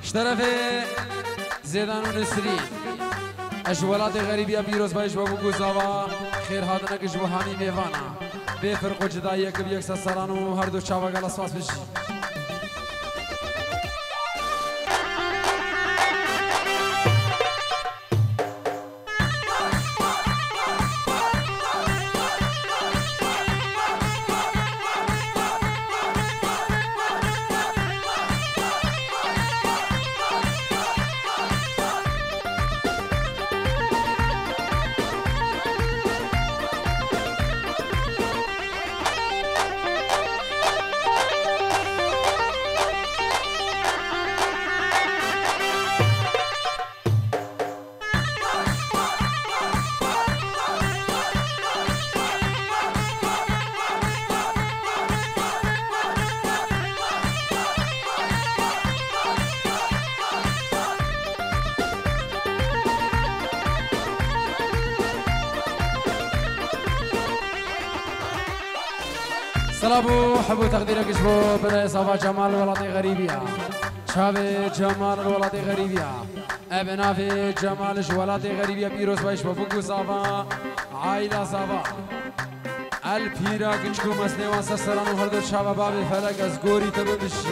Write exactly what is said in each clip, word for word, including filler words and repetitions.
طرف زیدان و نسری اجوالات غریبی بیروز بایش و بگو زاوا خیر هادنه که جوهانی میوانا به فرق و جدایی که بیک سران و هر دو چاوا گل اساس بشی سلامو حبو تقديرك شبو بداية صفا جمال الولاد غريبية شابي جمال الولاد غريبية ابنا في جمال الولاد غريبية بيروز بايش بفوكو صفا عايدة صفا البيرا كنشكو مسنوان سسران وهردو شابا بابي فلق از گوري تبو بشي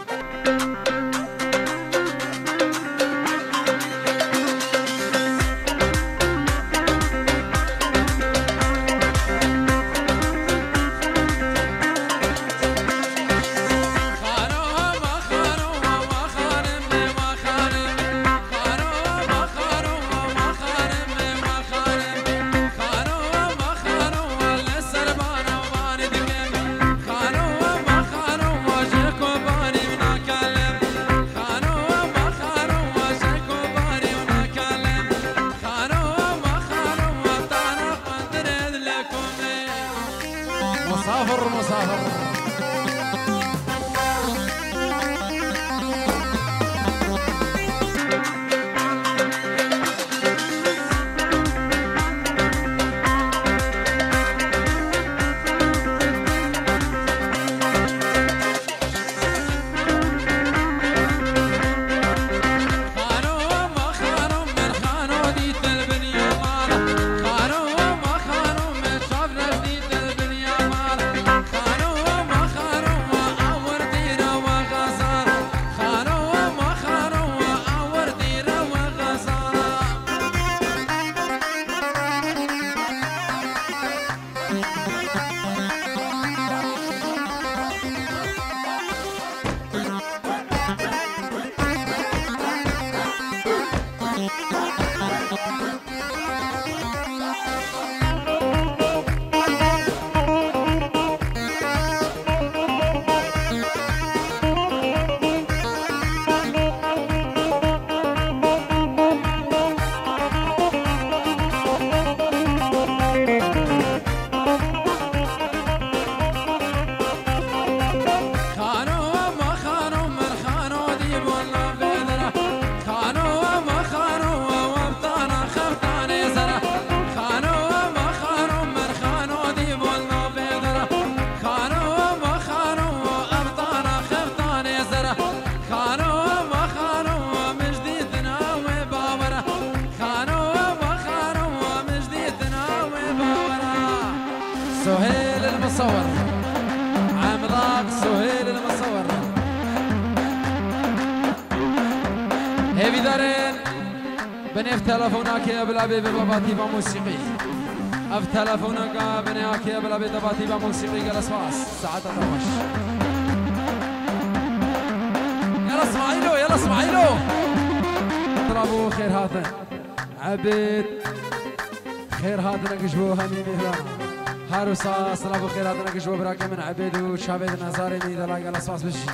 مسافر مسافر سهيل المصور عملاق سهيل المصور هيفي دارين بني في تلفونك يا بلابي بباباتي بموسيقي اف تلفونك بني يا بلابي بباباتي بموسيقي جلس فاس ساعة تطمش يلا اسماعيلو يلا اسماعيلو اضربوا خير هاتن عبيد خير هاتن نقشبو همي مهلانا هاروسا سلام بخير هذا نكشوا براكم من عبيد وشابيد نزاري مي دلاقي على اساس بشي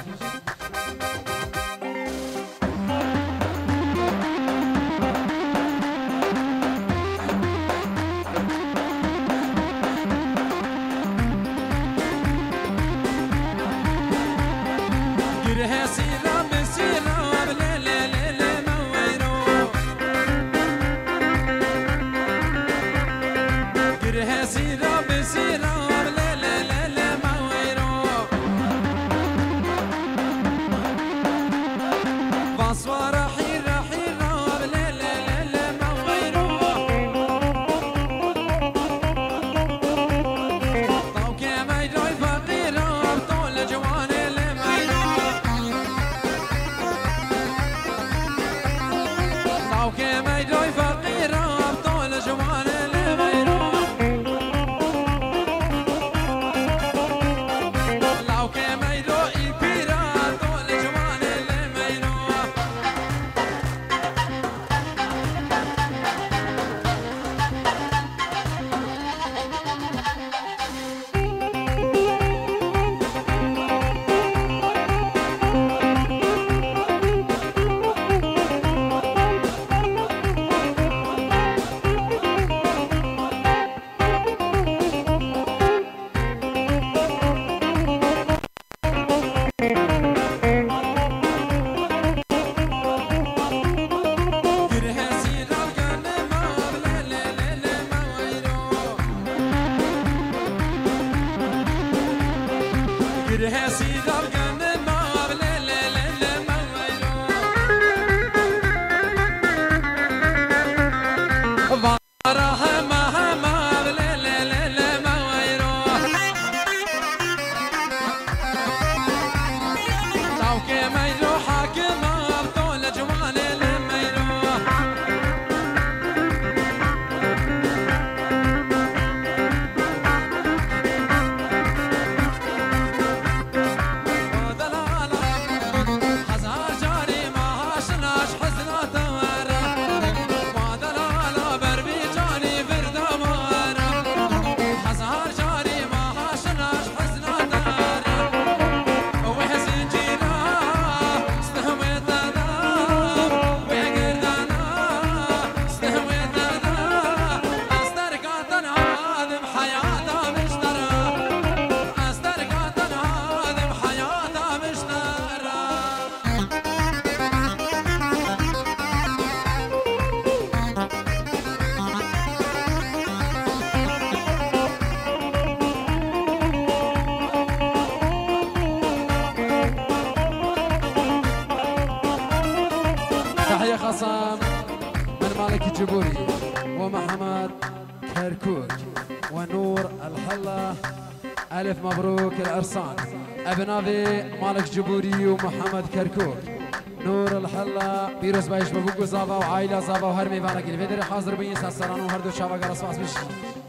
أصوار حيرة حيرة بليل ليل ما غيره طوك ما يدوي فقيرة بطول جوان اللي ما يروح طوك ما يدوي فقيرة بطول جوان اللي ما يروح طوك ما يدوي بيرة بطول جوان اللي ما يروح تحية خاصة من مالك الجبوري ومحمد كركوك ونور الحلة. ألف مبروك العرسان أبنافي مالك جبوري ومحمد كركوك نور الحلة بيروز بايش بابوكو زابا وعائلة زابا وهر ميفانك الفيدري حاضر بين ساسران وهردو شابا قرص واس بشي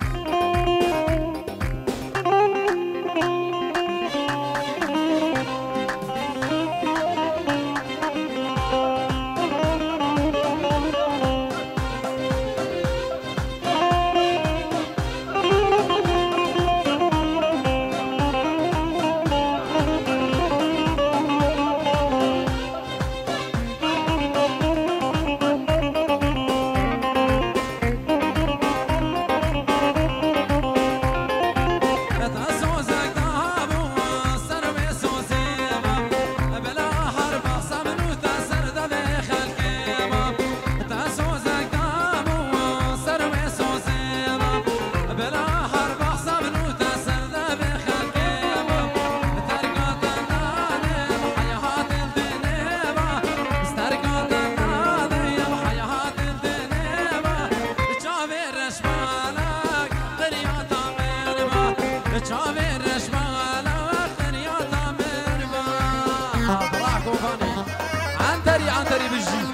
عنتري عنتري بالجي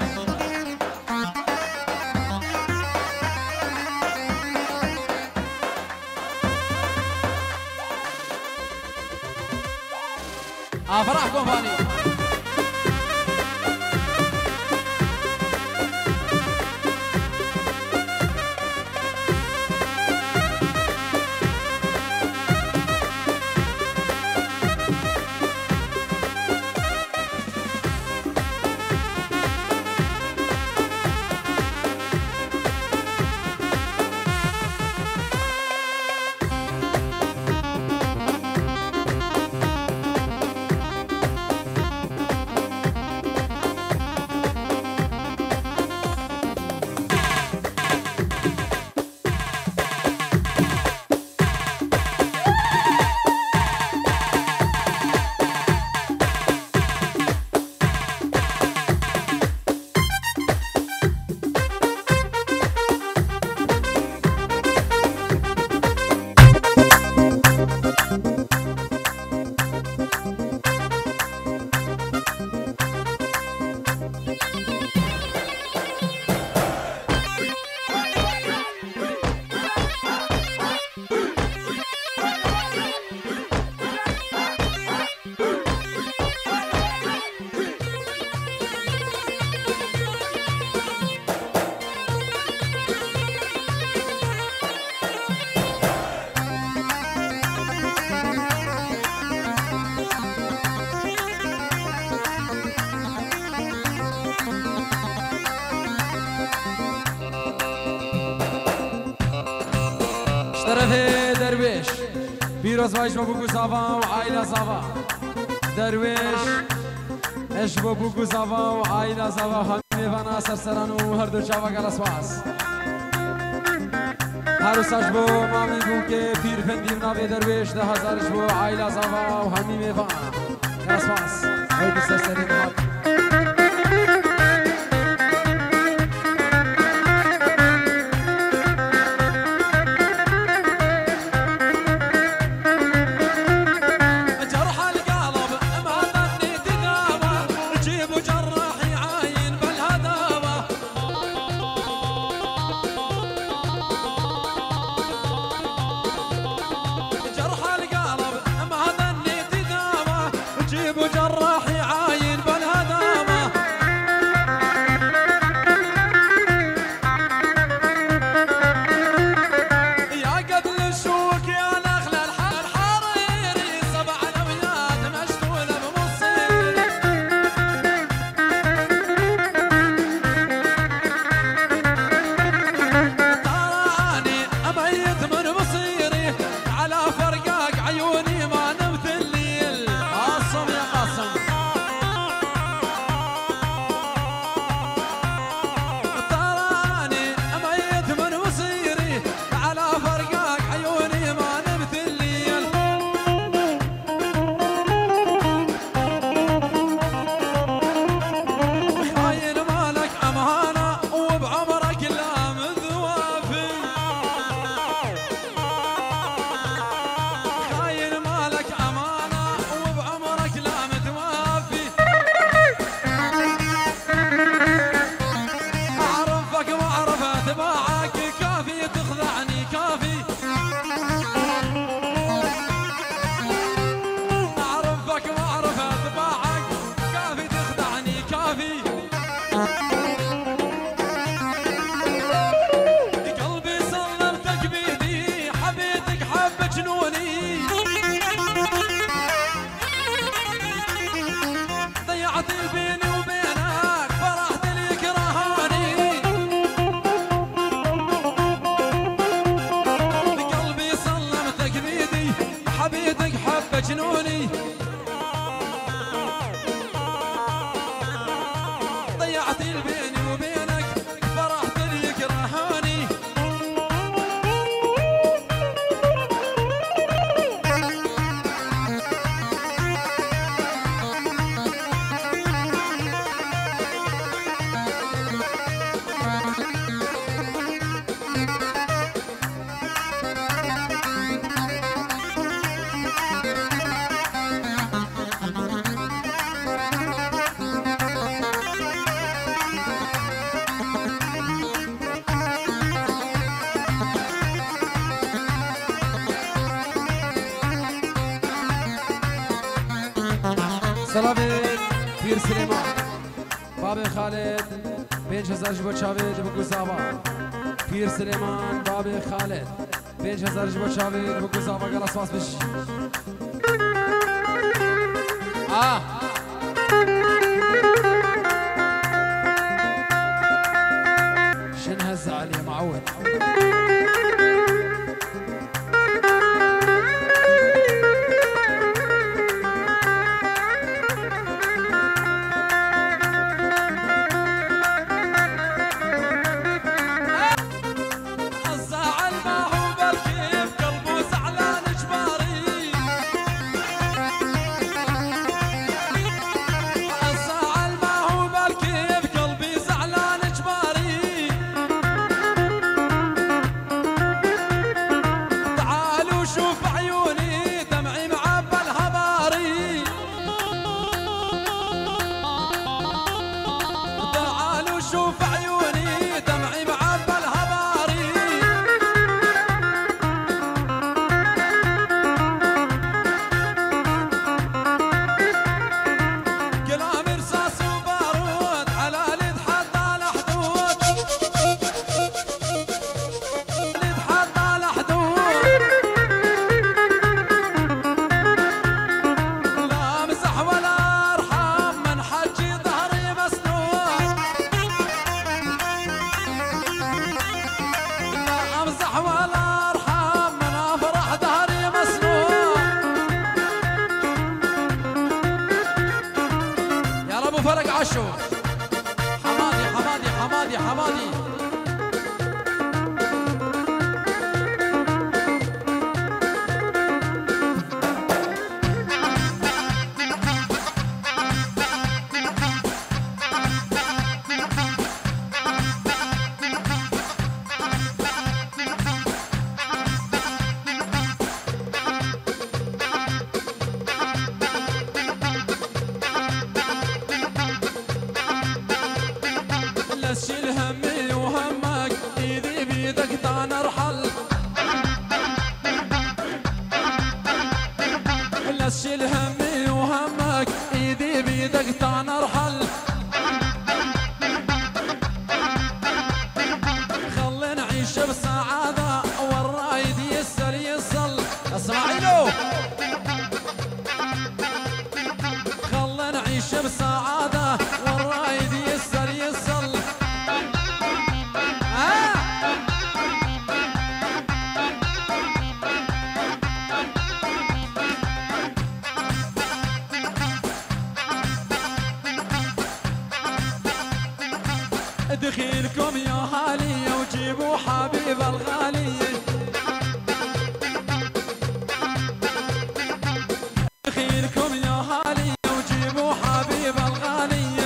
افراح كومباني هي درويش بيروز بايش بابوكو صافا وعائلة صافا درويش اش بابوكو صافا وعائلة صافا همي فانا سرسران وهردو شافا قلسواس هارو ساجبو مامي بوكي بير فندي منابي درويش ده هزارش بو عائلة صافا وهمي ميفانا قلسواس هيدو سرسرين مات سلامت پیر سلیمان باب خالد پنج هزار جبو چاوید بگو زاوا پیر سلیمان باب خالد پنج هزار جبو چاوید بگو زاوا گل اسواس بش آه شن هز علي معود فرق عشو حمادي حمادي حمادي حمادي شيل همي وهمك ايدي بيدك تعال نرحل لا شيل همي وهمك ايدي بيدك تعال نرحل خلي نعيش بسعادة والرايد يسل يصل اسمعي له خلي نعيش بسعادة والرايد يسل يصل دخيلكم يا هالي وجيبوا حبيب الغالي دخيلكم يا هالي وجيبوا حبيب الغالي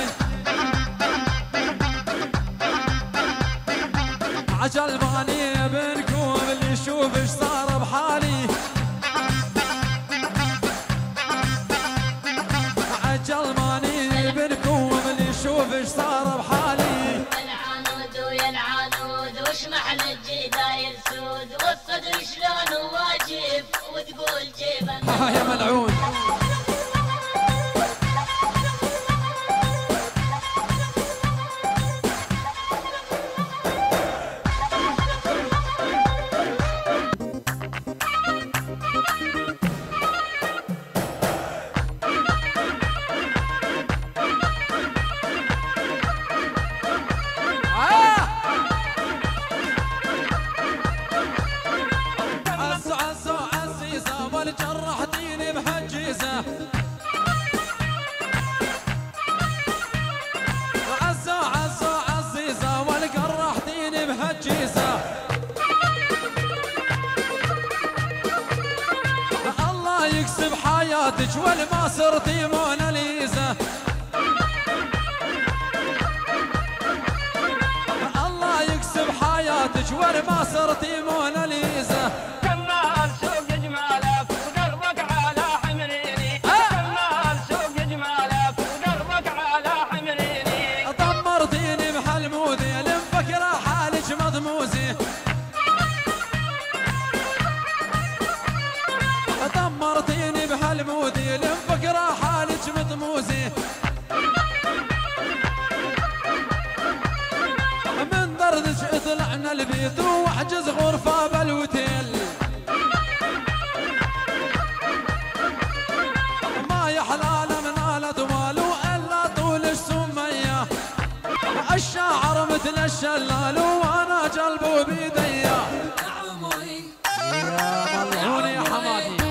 عجل باني بنكم اللي يشوف ايش صار بحالي عجل باني بنكم اللي يشوف ايش صار بحالي وش محل الجداير سود والصدر شلون واجب وتقول جيبه يا ملعون جرحتيني بهالجيزة عزو عزو عزيزة والجرحتيني بهالجيزة الله يكسب حياتك والما صرتي موناليزا الله يكسب حياتك والما صرتي موناليزا دمرتيني بهالمودي لمفكرة حالك مطموزي من دردش طلعنا البيت واحجز غرفة بالوتيل ما يحلال من آلة مالو إلا طول السمية الشاعر مثل الشلال وانا جلبه بيديا يا عمري يا ملعون يا حمادي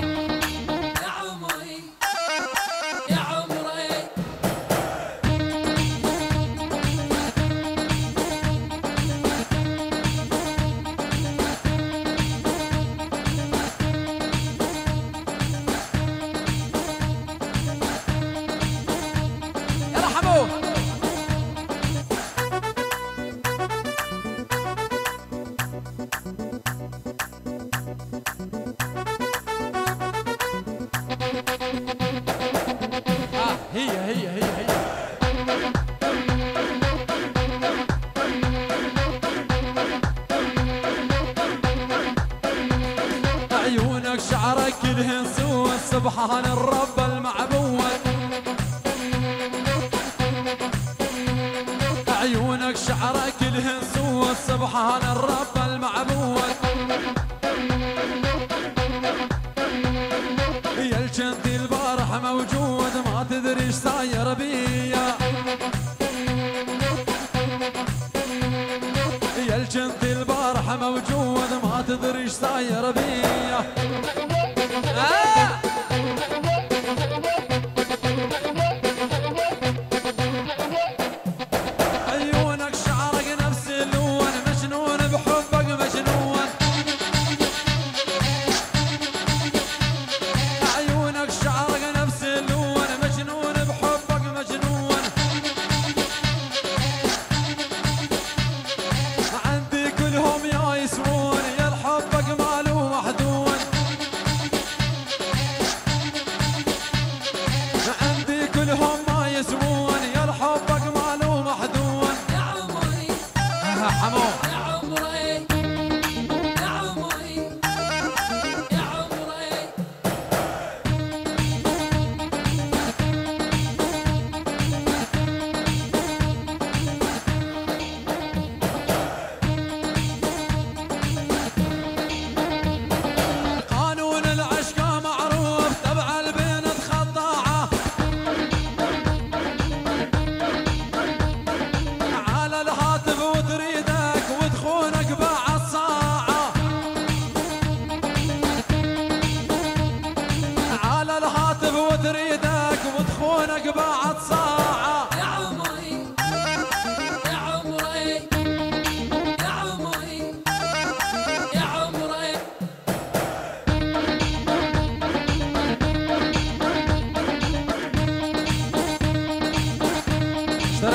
هي هي هي هي عيونك شعرك كلهن سوى سبحان الرب المعبود عيونك شعرك كلهن سوى سبحان الرب المعبود يا الجند البارح موجود ما تدري ايش صاير بيا يا الجند البارح موجود ما تدري ايش صاير بيا آه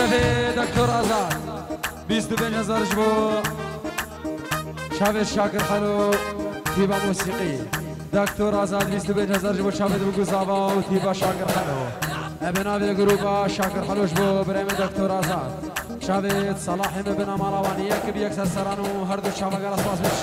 شرفي دكتور آزاد بیست و پنج هزار جبو شاوید شاکر خانو تیبا موسیقی دكتور آزاد بیست و پنج هزار جبو شاوید بگو زابا و تیبا شاکر خانو ابناوی گروبا شاکر خانوش بو بریم دكتور آزاد شاوید صلاح ابن ماروانیه که بیکسر سرانو هر دو شاوگر اساس بش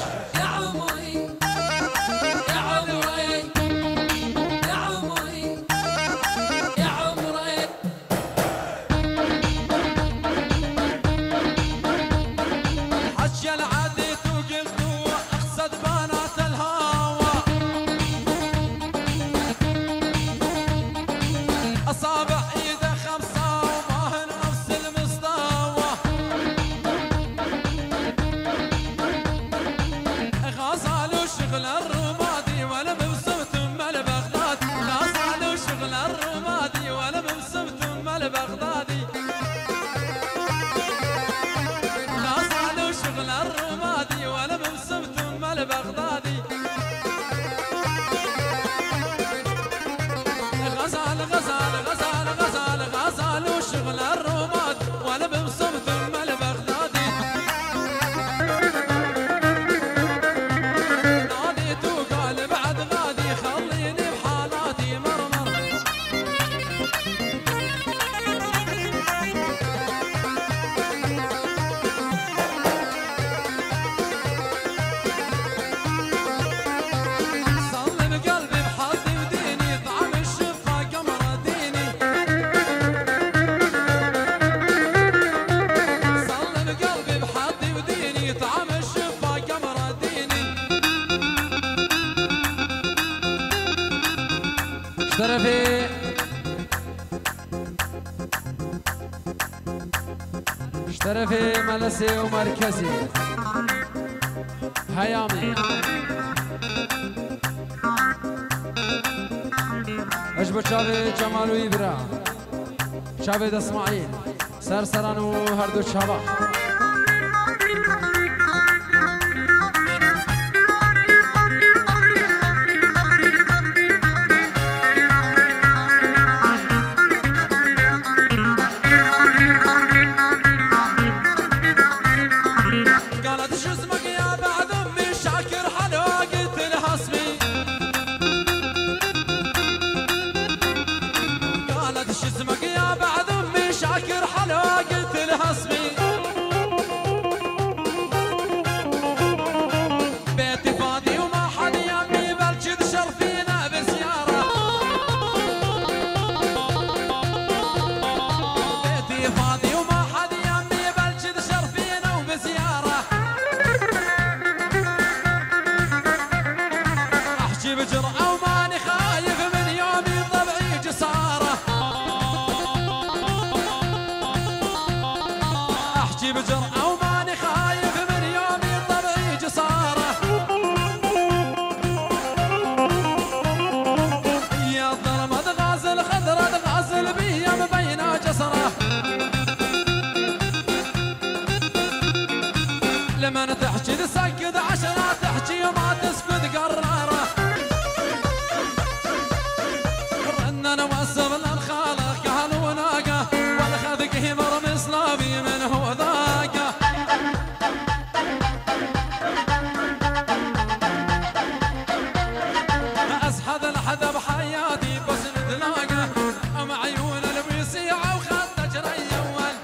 شرفي شرفي ملسي ومركزي هيامي اجبر شافي جمال ويبرا شافي اسماعيل سرسران وهردو شابا لما تحكي تسكت عشرة تحكي وما تسكت قرارة رننا وصف للخالق كهل وناقة والخذك همر مصلابي من هو ذاقة أسحد الحذا بحياتي بس نتلاقى مع عيون البيسيعة وخط جري أول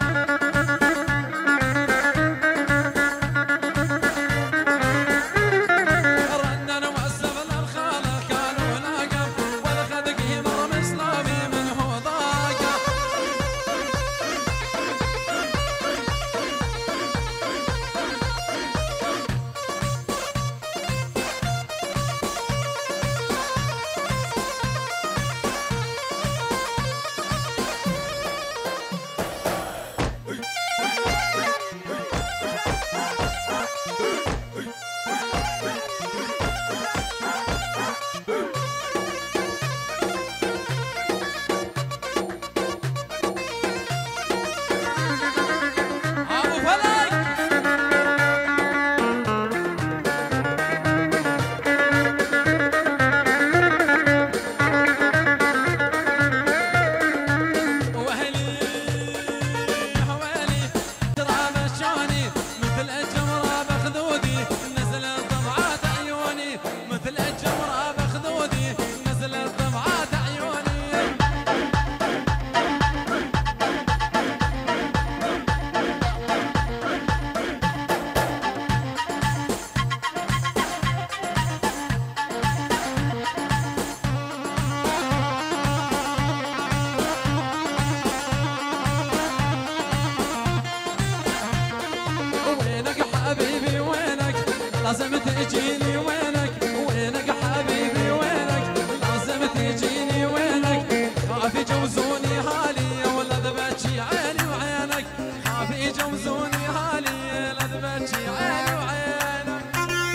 لازم تجيني وينك وينك حبيبي وينك لازم تجيني وينك خافي جوزوني حالي ولا ذبتشي عيني وعينك خافي جوزوني حالي لا ذبتشي عيني وعينك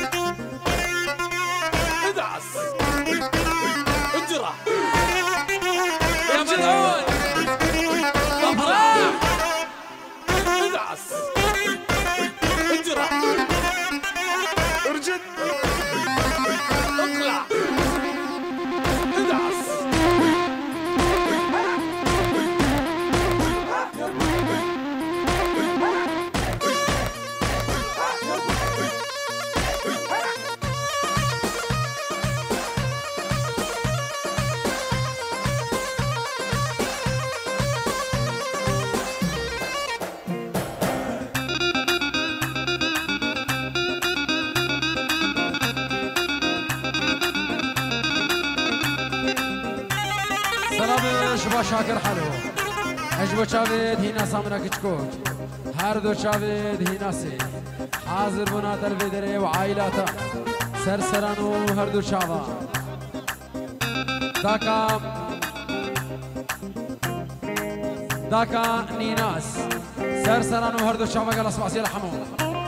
ادعس اجرح يا ملعون افراح ادعس اجرح ارجد اطلع ادعس سلام شبا شاكر حلو اجبو چاوید هینا سامنا کچکوک هر دو چاوید هینا سی حاضر بنا در بدره و عائلاتا سرسران و هر دو چاوا داکا داکا نیناس سرسران و هر دو چاوا گل اسماسی الحمو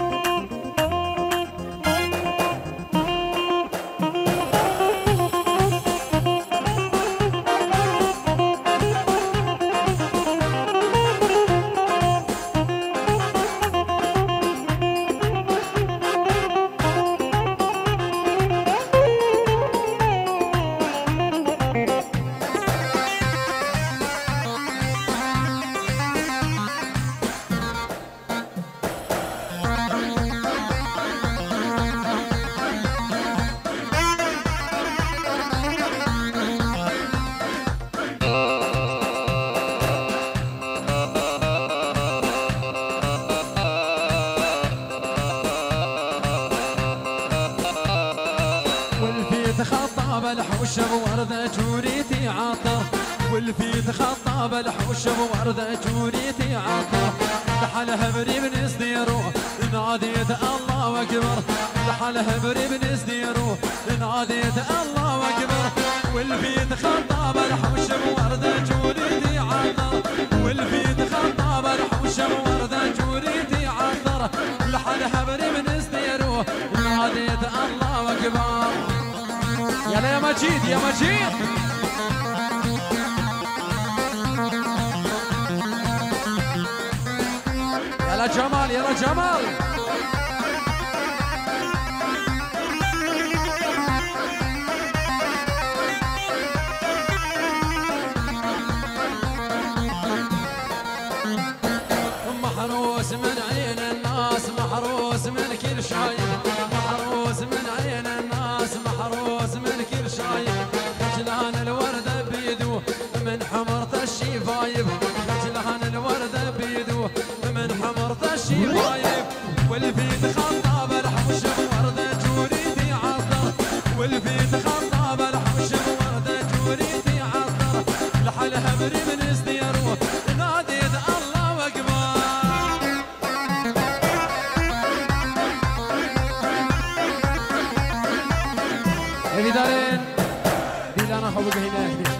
خطاب الحوش بوردة جوريتي عطر والفيت خطاب الحوش بوردة جوريتي عطر لحالها بري بن صديرو ناديت الله اكبر لحالها بري بن صديرو ناديت الله اكبر والفيت خطاب الحوش بوردة جوريتي عطر والفيت خطاب الحوش بوردة جوريتي عطر لحالها بري بن صديرو ناديت الله اكبر يلا يا مجيد يا مجيد يلا جمال يلا جمال محروس من عين الناس محروس من كل شيء محروس من عين الناس محروس من كل شيء خجلان الوردة بيدو من حمرة الشفايف خجلان الوردة بيدو من حمرة الشفايف والفيت خطاب الحوش بوردة جوريتي عطر والفيت خطاب الحوش بوردة جوريتي عطر لحالها بري من ازديرو ناديت الله اكبر ايدي دارين دي انا خوك هناك دي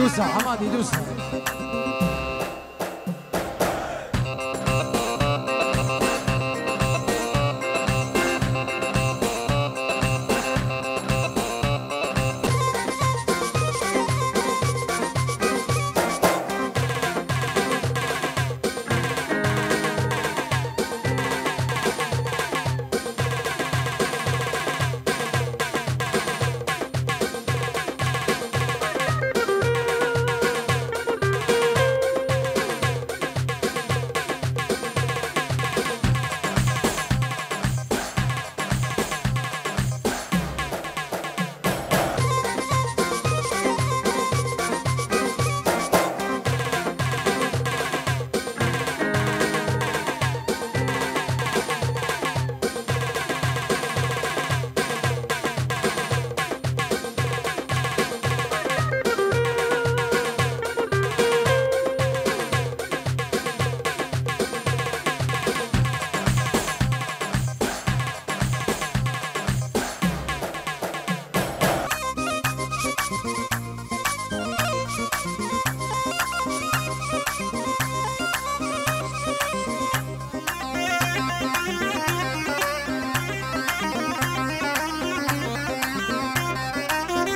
دوسة حمادي دوسة.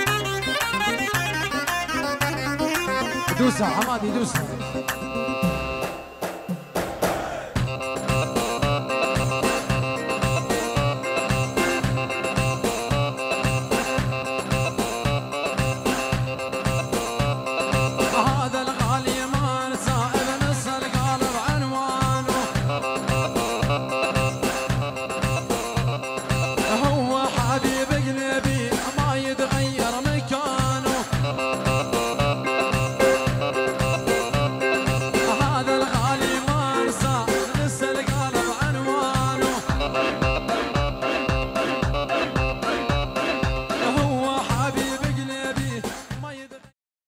دوسة حمادي دوسة.